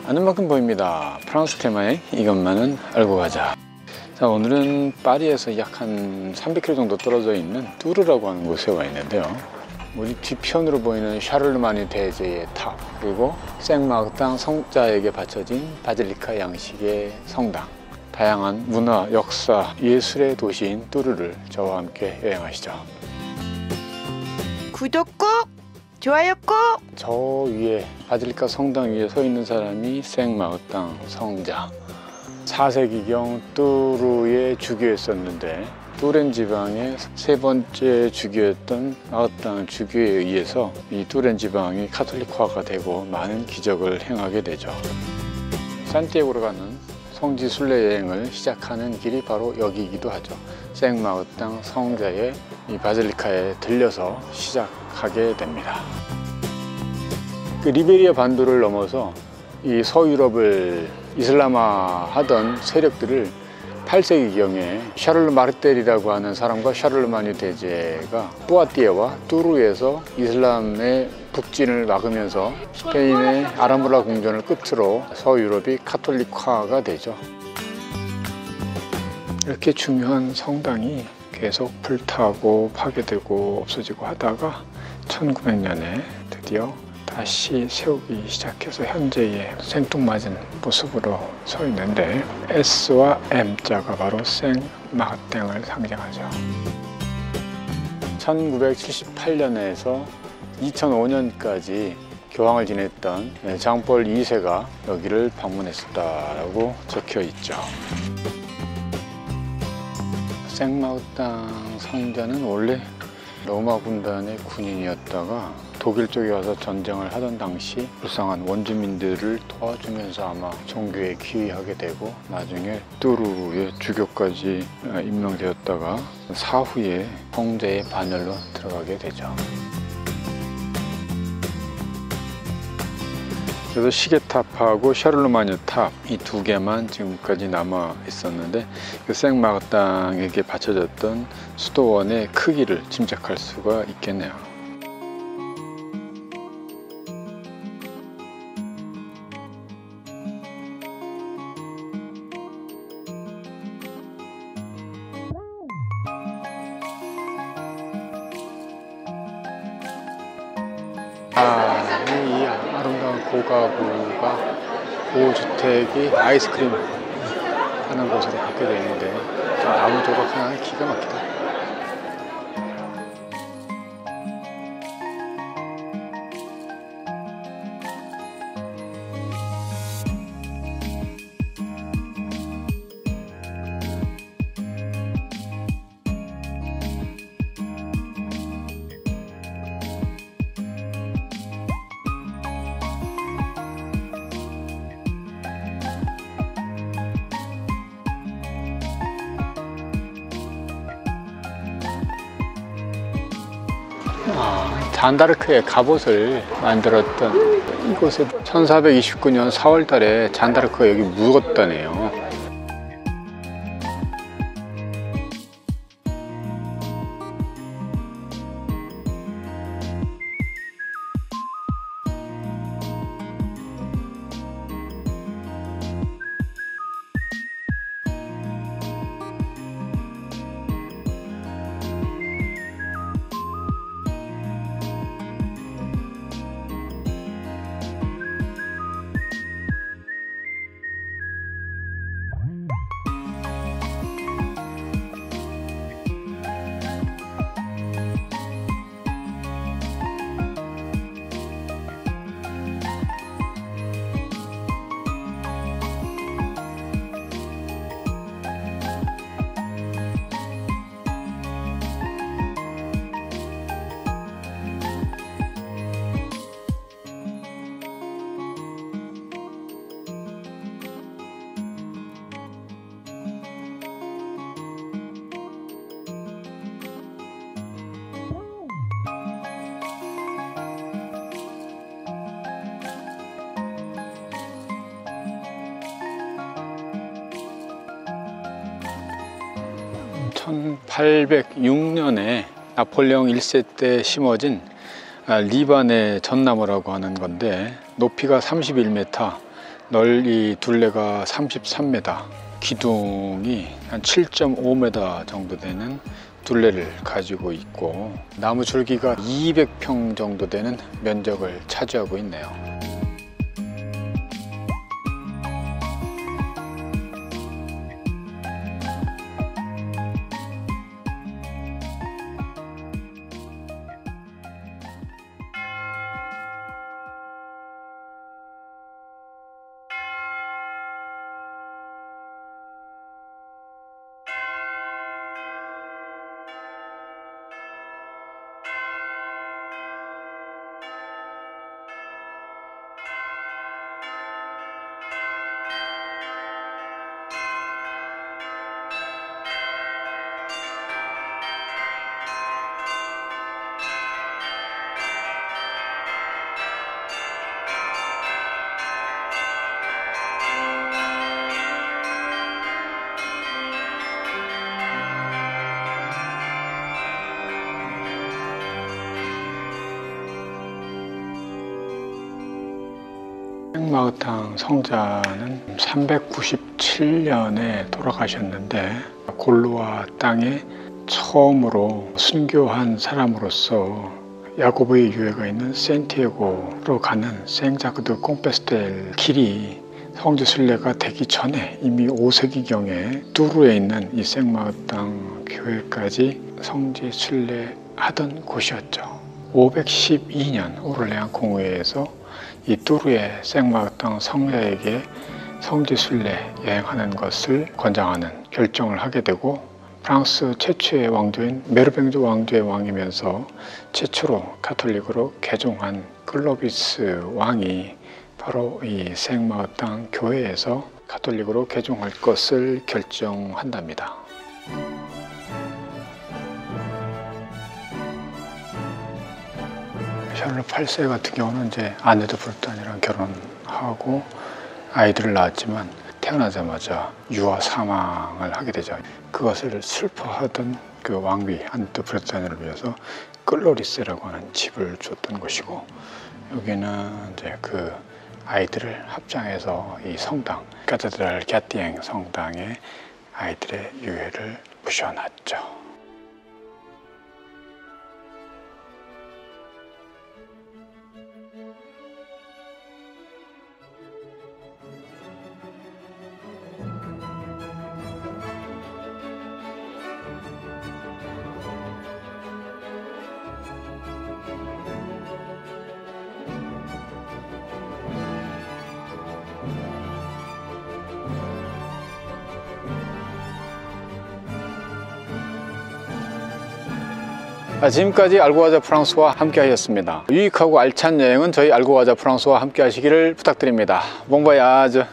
아는 만큼 보입니다. 프랑스 테마의 이것만은 알고 가자. 자, 오늘은 파리에서 약 한 300km 정도 떨어져 있는 뚜르라고 하는 곳에 와 있는데요. 우리 뒤편으로 보이는 샤를르마니 대제의 탑, 그리고 생마르땅 성자에게 바쳐진 바질리카 양식의 성당, 다양한 문화, 역사, 예술의 도시인 뚜르를 저와 함께 여행하시죠. 구독 꼭! 좋아요 꼭! 저 위에 바질리카 성당 위에 서 있는 사람이 생마르땅 성자, 4세기경 뚜르의 주교였었는데 뚜렌 지방의 세 번째 주교였던 마르땅 주교에 의해서 이 뚜렌 지방이 카톨릭화가 되고 많은 기적을 행하게 되죠. 산티아고로 가는 성지 순례 여행을 시작하는 길이 바로 여기이기도 하죠. 생마르땅 성자의 이 바질리카에 들려서 시작하게 됩니다. 그 리베리아 반도를 넘어서 이 서유럽을 이슬람화하던 세력들을 8세기경에 샤를르 마르텔이라고 하는 사람과 샤를르마니 대제가 뿌아띠에와 뚜르에서 이슬람의 북진을 막으면서 스페인의 아라무라 궁전을 끝으로 서유럽이 카톨릭화가 되죠. 이렇게 중요한 성당이 계속 불타고 파괴되고 없어지고 하다가 1900년에 드디어 다시 세우기 시작해서 현재의 생뚱맞은 모습으로 서 있는데 S와 M자가 바로 생마르땅을 상징하죠. 1978년에서 2005년까지 교황을 지냈던 장폴 2세가 여기를 방문했었다라고 적혀 있죠. 생마르땅 성자는 원래 로마 군단의 군인이었다가 독일 쪽에 와서 전쟁을 하던 당시 불쌍한 원주민들을 도와주면서 아마 종교에 귀의하게 되고 나중에 뚜르의 주교까지 임명되었다가 사후에 성자의 반열로 들어가게 되죠. 그래서 시계탑하고 샤를르마니 탑 이 두 개만 지금까지 남아 있었는데 그 생마르땅에게 바쳐졌던 수도원의 크기를 짐작할 수가 있겠네요. 이 아름다운 고가구가 고주택이 아이스크림 하는 곳으로 바뀌게 되어 있는데 나무 조각 하나 기가 막히다. 잔다르크의 갑옷을 만들었던 이곳에 1429년 4월 달에 잔다르크가 여기 묵었다네요. (1806년에) 나폴레옹 1세 때 심어진 리반의 전나무라고 하는 건데 높이가 31m, 넓이 둘레가 33m, 기둥이 한 7.5m 정도 되는 둘레를 가지고 있고 나무 줄기가 200평 정도 되는 면적을 차지하고 있네요. 생마우탕 성자는 397년에 돌아가셨는데 골로아 땅에 처음으로 순교한 사람으로서 야고보의 유해가 있는 산티아고로 가는 생자크드 콩페스텔 길이 성지 순례가 되기 전에 이미 5세기경에 뚜르에 있는 이 생마우탕 교회까지 성지 순례하던 곳이었죠. 512년 오를레안 공회에서 이 뚜르의 생마우탕 성자에게 성지 순례 여행하는 것을 권장하는 결정을 하게 되고 프랑스 최초의 왕조인 메르뱅조 왕조의 왕이면서 최초로 가톨릭으로 개종한 클로비스 왕이 바로 이 생마우탕 교회에서 가톨릭으로 개종할 것을 결정한답니다. 샬롯 8세 같은 경우는 이제 아네드 브르탄이랑 결혼하고 아이들을 낳았지만 태어나자마자 유아 사망을 하게 되죠. 그것을 슬퍼하던 그 왕비 아네드 브르탄을 위해서 클로리스라고 하는 집을 줬던 것이고, 여기는 이제 그 아이들을 합장해서 이 성당 카테드랄 갸띠엥 성당에 아이들의 유해를 모셔놨죠. 지금까지 알고 가자 프랑스와 함께 하셨습니다. 유익하고 알찬 여행은 저희 알고 가자 프랑스와 함께 하시기를 부탁드립니다. bon voyage.